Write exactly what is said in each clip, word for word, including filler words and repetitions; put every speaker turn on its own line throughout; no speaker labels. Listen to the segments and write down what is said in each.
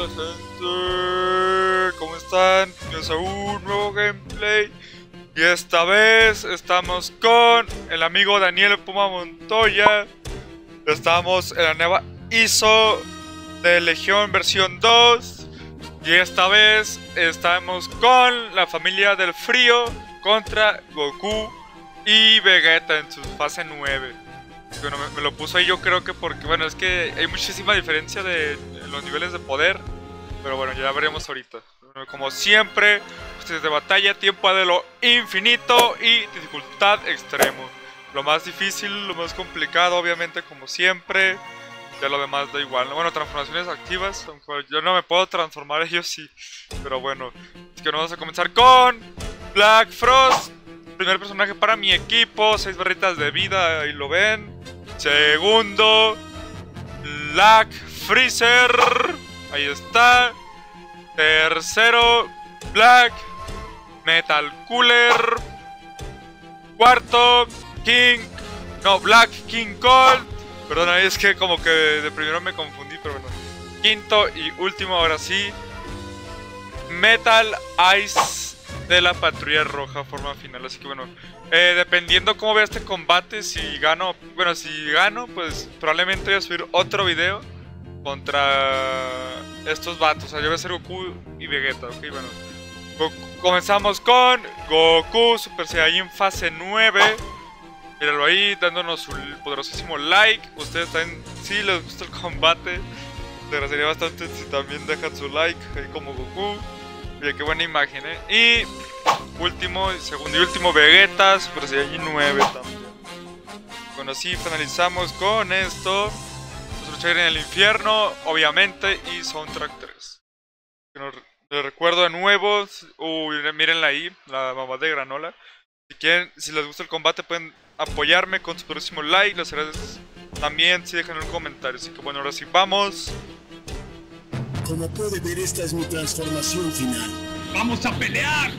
onda, gente? ¿Cómo están? Bienvenidos a un nuevo gameplay. Y esta vez estamos con el amigo Daniel Puma Montoya. Estamos en la nueva I S O de Legión versión dos. Y esta vez estamos con la familia del frío contra Goku y Vegeta en su fase nueve. Bueno, me, me lo puso ahí yo creo que porque, bueno, es que hay muchísima diferencia de, de los niveles de poder. Pero bueno, ya veremos ahorita. Bueno, como siempre, ustedes de batalla, tiempo de lo infinito y dificultad extremo. Lo más difícil, lo más complicado, obviamente, como siempre. Ya lo demás da igual, ¿no? Bueno, transformaciones activas, aunque yo no me puedo transformar, ellos sí. Pero bueno, así que vamos a comenzar con Black Frost. Primer personaje para mi equipo, seis barritas de vida, ahí lo ven. Segundo, Black Freezer, ahí está. Tercero, Black Metal Cooler. Cuarto, King, no, Black King Cold. Perdón, ahí es que como que de primero me confundí, pero bueno. Quinto y último, ahora sí, Metal Ice de la Patrulla Roja, forma final. Así que bueno, eh, dependiendo cómo vea este combate, si gano, bueno, si gano, pues probablemente voy a subir otro video contra estos vatos. O sea, yo voy a ser Goku y Vegeta, ok, bueno. Goku, comenzamos con Goku Super Saiyajin fase nueve. Míralo ahí, dándonos su poderosísimo like. Ustedes también, si les gusta el combate, te agradecería bastante si también dejan su like, ahí como Goku. Mira qué buena imagen, eh. Y último, segundo y último, Vegeta Super Saiyajin nueve también. Bueno, así finalizamos con esto. Vamos a luchar en el infierno, obviamente, y Soundtrack tres. Les recuerdo de nuevo, uy, mírenla ahí, la mamá de Granola. Si quieren, si les gusta el combate, pueden apoyarme con su próximo like. Los haré también si dejan un comentario. Así que bueno, ahora sí vamos.
Como puede ver, esta es mi transformación final.
¡Vamos a pelear!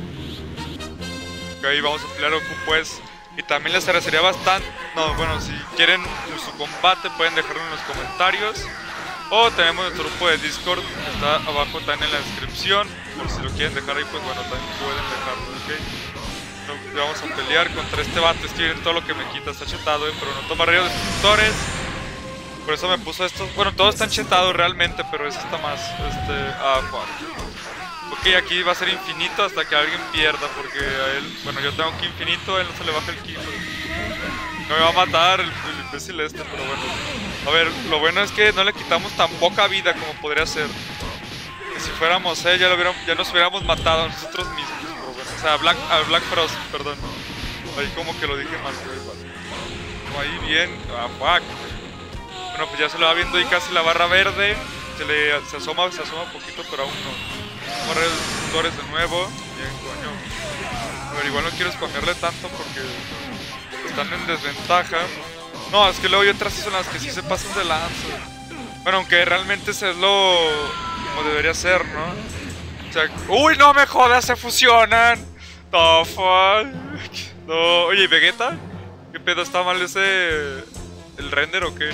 Ok, vamos a pelear Goku pues. Y también les agradecería bastante. No, bueno, si quieren su combate pueden dejarlo en los comentarios. O tenemos nuestro grupo de Discord que está abajo también en la descripción. Por si lo quieren dejar ahí, pues bueno, también pueden dejarlo, ok. Vamos a pelear contra este vato. Es que miren todo lo que me quita, está chetado, eh, pero no toma rayos destructores. Por eso me puso estos. Bueno, todos están chetados realmente, pero ese está más. Este. Ah, fuck. Ok, aquí va a ser infinito hasta que alguien pierda. Porque a él. Bueno, yo tengo que infinito, a él no se le baja el kilo. No me va a matar el, el imbécil este, pero bueno. A ver, lo bueno es que no le quitamos tan poca vida como podría ser. Que si fuéramos, eh, ya, lo hubiéramos, ya nos hubiéramos matado a nosotros mismos. Pero bueno, o sea, a Black, a Black Frost, perdón. Ahí como que lo dije mal, pero igual. No, ahí bien. Ah, fuck. Bueno, pues ya se lo va viendo ahí casi la barra verde. Se le se asoma, se asoma un poquito, pero aún no. Vamos a ver los tutores de nuevo. Bien, coño. A ver, igual no quiero spamearle tanto porque están en desventaja. No, es que luego hay otras son las que sí se pasan de lanza. Bueno, aunque realmente ese es lo como debería ser, ¿no? O sea, ¡uy, no me jodas! ¡Se fusionan! The fuck. No, oye, ¿y Vegeta? ¿Qué pedo? ¿Está mal ese el render o qué?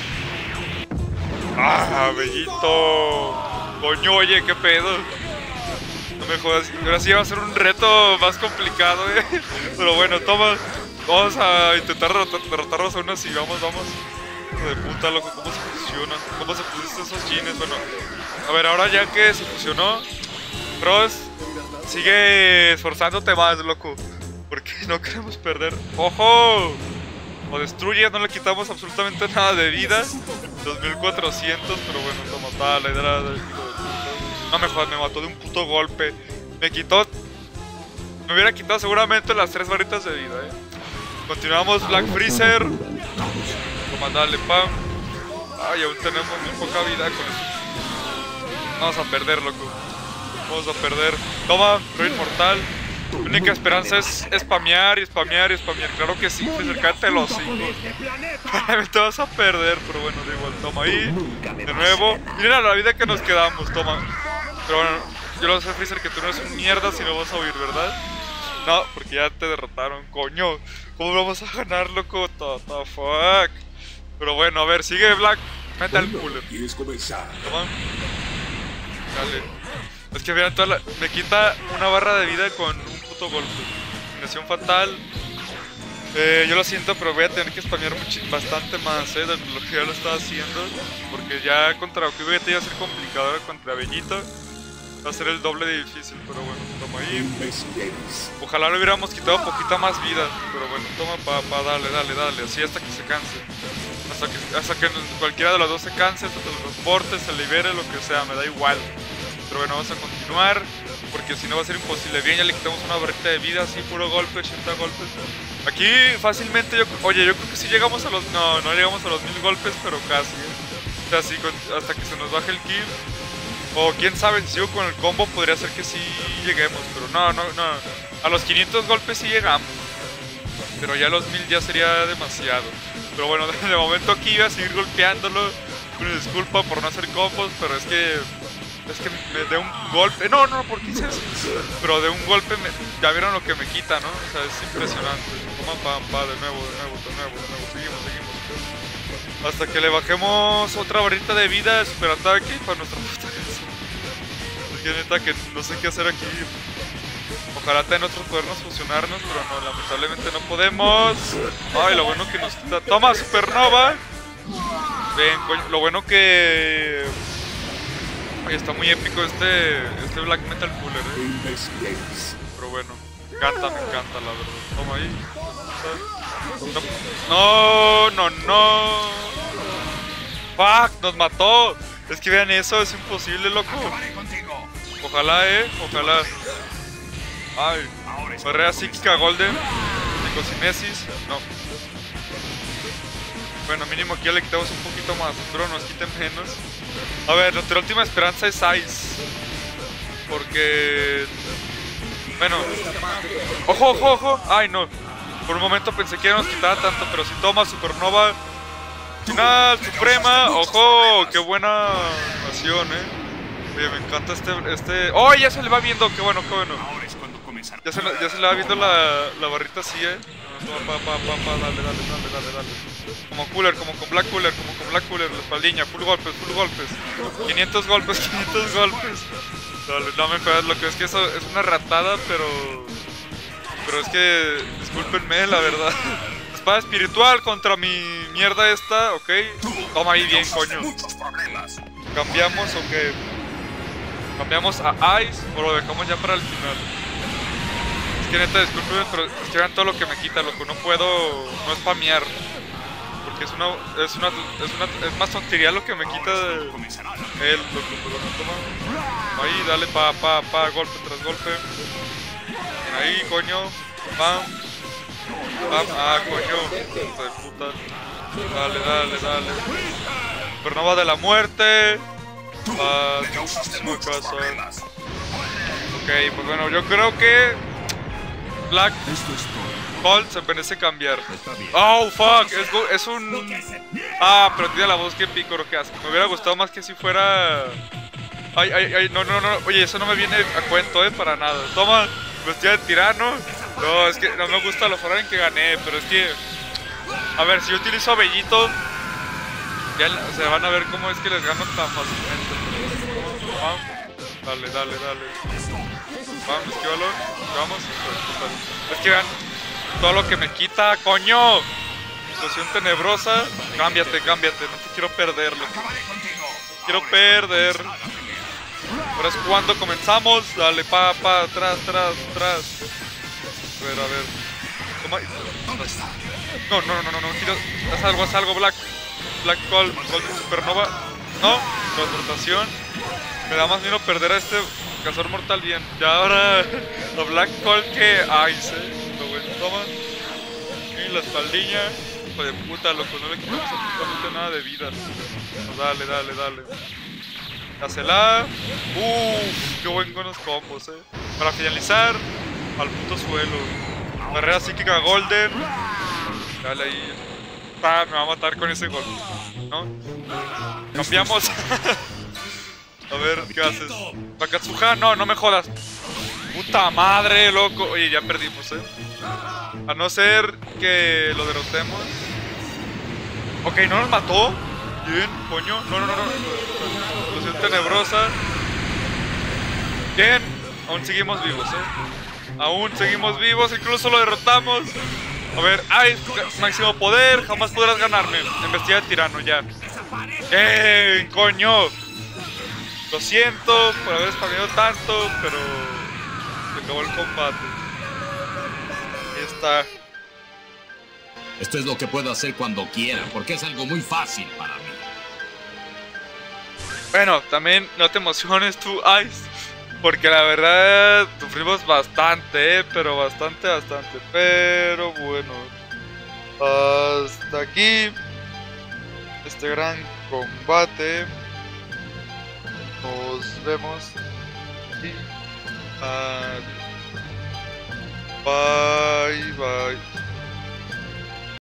¡Ah, bellito! Coño, oye, ¿qué pedo? No me jodas. Ahora sí va a ser un reto más complicado, eh. Pero bueno, toma. Vamos a intentar derrotar, derrotarlos a unos y vamos, vamos. Hijo de puta, loco, ¿cómo se fusiona? ¿Cómo se pusiste esos jeans? Bueno, a ver, ahora ya que se fusionó, Frost, sigue esforzándote más, loco. Porque no queremos perder. ¡Ojo! O destruye, no le quitamos absolutamente nada de vida. dos mil cuatrocientos, pero bueno, toma tal, la idea del hijo de puta. No me jodas, me mató de un puto golpe. Me quitó. Me hubiera quitado seguramente las tres barritas de vida, eh. Continuamos Black Freezer. Toma, dale, pam. Ay, aún tenemos muy poca vida con eso. Vamos a perder, loco. Vamos a perder. Toma, Ruin Mortal. Mi única esperanza es spamear y spamear y spamear. Claro que sí, pues cállate los hijos. Te vas a perder, pero bueno, da igual. Toma ahí. De nuevo. Miren la vida que nos quedamos, toma. Pero bueno, yo lo sé, Freezer, que tú no eres un mierda si no vas a huir, ¿verdad? No, porque ya te derrotaron, coño. ¿Cómo vamos a ganar, loco? What the fuck. Pero bueno, a ver, sigue Black Metal Cooler.
¿Quieres comenzar?
Toma. Dale. Es que vean, toda la... me quita una barra de vida con un puto golpe. Combinación fatal. Eh, yo lo siento, pero voy a tener que spamear bastante más, eh, de lo que ya lo estaba haciendo. Porque ya contra Okibete iba a ser complicado, contra Bellito va a ser el doble de difícil, pero bueno, toma ahí. Ojalá le hubiéramos quitado poquita más vida, pero bueno, toma pa, pa, dale, dale, dale, así hasta que se canse. Hasta que, hasta que cualquiera de los dos se canse, hasta que los transporte, se libere, lo que sea, me da igual. Pero bueno, vamos a continuar, porque si no va a ser imposible. Bien, ya le quitamos una barrita de vida, así, puro golpe, ochenta golpes. Aquí fácilmente, yo, oye, yo creo que sí llegamos a los, no, no llegamos a los mil golpes, pero casi, ¿eh? O sea, sí, hasta que se nos baje el kill. O quién sabe, si sigo con el combo podría ser que sí lleguemos, pero no, no, no. A los quinientos golpes sí llegamos, pero ya a los mil ya sería demasiado. Pero bueno, de momento aquí iba a seguir golpeándolo. Una disculpa por no hacer combos, pero es que... Es que me de un golpe... No, no, ¿por qué hice eso? Pero de un golpe me, ya vieron lo que me quita, ¿no? O sea, es impresionante. Toma, pa, pa, de nuevo, de nuevo, de nuevo, de nuevo. Seguimos, seguimos. Hasta que le bajemos otra barrita de vida, super ataque para nuestra puta casa. Es que neta que no sé qué hacer aquí. Ojalá tengan otros podernos fusionarnos, pero no, lamentablemente no podemos. Ay, lo bueno que nos quita. Toma, supernova. Ven, coño, lo bueno que... Ay, está muy épico este, este Black Metal Cooler, eh. Pero bueno, me encanta, me encanta, la verdad. Toma ahí. No, no, no. Fuck, nos mató. Es que vean eso, es imposible, loco. Ojalá, eh, ojalá. Ay, barrera psíquica Golden. Psicocinesis, no. Bueno, mínimo aquí ya le quitamos un poquito más. Espero nos quiten menos. A ver, nuestra última esperanza es Ice. Porque... Bueno. Ojo, ojo, ojo. Ay, no. Por un momento pensé que ya nos quitaba tanto, pero si toma supernova. Final suprema. Ojo, qué buena acción, eh. Oye, me encanta este... este... ¡Oh, ya se le va viendo! ¡Qué bueno, qué bueno! Ya se, ya se le va viendo la, la barrita así, eh. Pa, pa, pa, pa, dale, dale, dale, dale, dale. Como Cooler, como con Black Cooler, como con Black Cooler, la espaldiña, full golpes, full golpes. quinientos golpes, quinientos golpes. Dale, no me pegas, lo que es que eso es una ratada, pero... Pero es que... Discúlpenme, la verdad. Espada espiritual contra mi mierda esta, ok. Toma ahí bien, coño. Cambiamos, ok. Cambiamos a Ice o lo dejamos ya para el final. Es que neta, disculpen, pero es que vean todo lo que me quita, loco. No puedo no spamear. Porque es una, es una, es una, es más tontería lo que me quita de él, loco. Pero no toma. Ahí, dale, pa, pa, pa, golpe tras golpe. Ahí, coño. Pam. Pam, ah, coño. Hijo de puta. Dale, dale, dale. Supernova de la muerte. Ah, no caso. Ok, pues bueno, yo creo que Black Colt se merece cambiar. Oh, fuck, es, es un... Ah, pero tiene la voz que pícoro, que asco. Me hubiera gustado más que si fuera... Ay, ay, ay, no, no, no. Oye, eso no me viene a cuento, eh, para nada. Toma, vestida de tirano. No, es que no me gusta la forma en que gané, pero es que... A ver, si yo utilizo a Bellito, ya se van a ver cómo es que les gano tan fácilmente. Dale, dale, dale. Vamos, esquívalo. Vamos. Es que vean todo lo que me quita, coño. Situación tenebrosa. Cámbiate, cámbiate. No te quiero perder, loco. Quiero perder. Ahora es cuando comenzamos. Dale, pa, pa, atrás, atrás, atrás. A ver, a ver. Toma. No, no, no, no, no. Quiero... Haz algo, haz algo, Black. Black Colt, Colt Supernova. No, transportación. Me da más miedo perder a este cazador mortal bien. Ya ahora a Black Colt que Ice, eh. Lo bueno, toma. Y la espaldiña. Hijo de puta, loco, no le quitamos absolutamente nada de vida. No, dale, dale, dale. Hacela. Uff, qué buen con los combos, eh. Para finalizar, al puto suelo. Barrera psíquica Golden. Dale ahí. Ah, me va a matar con ese golpe, ¿no? Cambiamos. A ver, ¿qué haces? Bakatsuha, no, no me jodas. Puta madre, loco. Oye, ya perdimos, eh. A no ser que lo derrotemos. Ok, no nos mató. Bien, coño. No, no, no, no. Situación tenebrosa. Bien, aún seguimos vivos, eh. Aún seguimos vivos, incluso lo derrotamos. A ver, ay, máximo poder, jamás podrás ganarme. Embestida de tirano, ya. ¡Eh, coño! Lo siento por haber spameado tanto, pero se acabó el combate. Ahí está.
Esto es lo que puedo hacer cuando quiera, porque es algo muy fácil para mí.
Bueno, también no te emociones tú, Ice, porque la verdad sufrimos bastante, eh, pero bastante, bastante. Pero bueno, hasta aquí este gran combate. Nos vemos y adiós. Bye, bye.